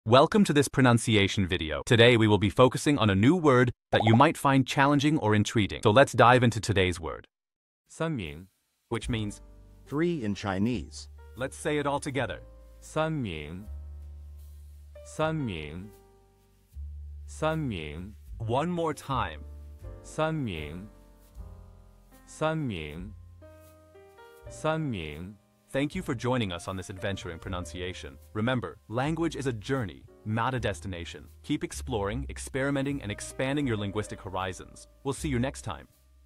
Welcome to this pronunciation video. Today we will be focusing on a new word that you might find challenging or intriguing. So let's dive into today's word. 三名 Which means, 3 in Chinese. let's say it all together. 三名三名三名 One more time. 三名三名三名 Thank you for joining us on this adventure in pronunciation. Remember, language is a journey, not a destination. Keep exploring, experimenting, and expanding your linguistic horizons. We'll see you next time.